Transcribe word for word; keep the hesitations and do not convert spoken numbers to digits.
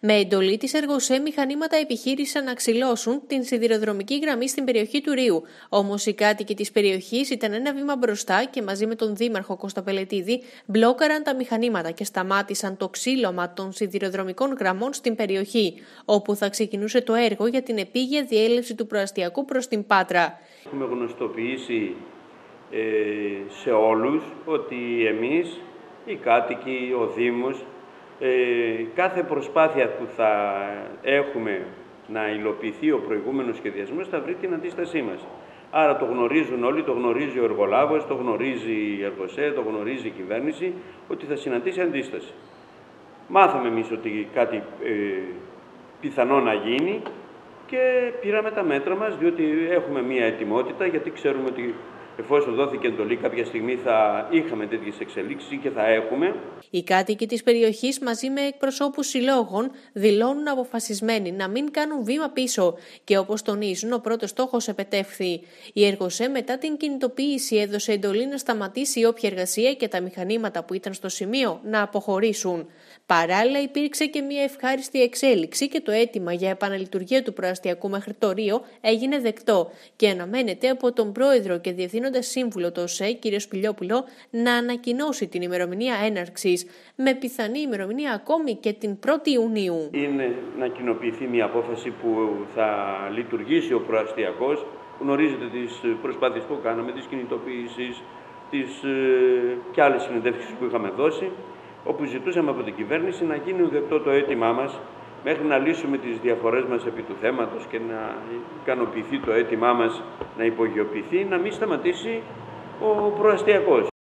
Με εντολή της Εργοσέ, μηχανήματα επιχείρησαν να ξυλώσουν την σιδηροδρομική γραμμή στην περιοχή του Ρείου. Όμως οι κάτοικοι της περιοχής ήταν ένα βήμα μπροστά και μαζί με τον Δήμαρχο Κώστα Πελετίδη μπλόκαραν τα μηχανήματα και σταμάτησαν το ξύλωμα των σιδηροδρομικών γραμμών στην περιοχή, όπου θα ξεκινούσε το έργο για την επίγεια διέλευση του προαστιακού προς την Πάτρα. Έχουμε γνωστοποιήσει ε, σε όλους ότι εμείς, οι κάτοικοι, ο Δήμος, ε, κάθε προσπάθεια που θα έχουμε να υλοποιηθεί ο προηγούμενος σχεδιασμός θα βρει την αντίστασή μας. Άρα το γνωρίζουν όλοι, το γνωρίζει ο εργολάβος, το γνωρίζει η Εργοσέ, το γνωρίζει η κυβέρνηση, ότι θα συναντήσει αντίσταση. Μάθαμε εμείς ότι κάτι ε, πιθανό να γίνει και πήραμε τα μέτρα μας, διότι έχουμε μία ετοιμότητα, γιατί ξέρουμε ότι εφόσον δόθηκε εντολή κάποια στιγμή θα είχαμε τέτοιες εξελίξεις και θα έχουμε. Οι κάτοικοι της περιοχής μαζί με εκπροσώπους συλλόγων δηλώνουν αποφασισμένοι να μην κάνουν βήμα πίσω και όπως τονίζουν ο πρώτος στόχος επετεύχθη. Η Εργοσέ μετά την κινητοποίηση έδωσε εντολή να σταματήσει όποια εργασία και τα μηχανήματα που ήταν στο σημείο να αποχωρήσουν. Παράλληλα υπήρξε και μια ευχάριστη εξέλιξη και το αίτημα για επαναλειτουργία του προαστιακού μέχρι το Ρείο έγινε δεκτό και αναμένεται από τον πρόεδρο και διευθύνοντα σύμβουλο του ΟΣΕ, κ. Σπηλιόπουλο, να ανακοινώσει την ημερομηνία έναρξης, με πιθανή ημερομηνία ακόμη και την πρώτη Ιουνίου. Είναι να κοινοποιηθεί μια απόφαση που θα λειτουργήσει ο προαστιακός. Γνωρίζετε τις προσπάθειες που κάναμε, τις κινητοποίησεις, τις ε, και άλλες συνεντεύξεις που είχαμε δώσει, όπου ζητούσαμε από την κυβέρνηση να γίνει δεκτό το αίτημά μας μέχρι να λύσουμε τις διαφορές μας επί του θέματος και να ικανοποιηθεί το αίτημά μας, να υπογειοποιηθεί, να μην σταματήσει ο προαστιακός.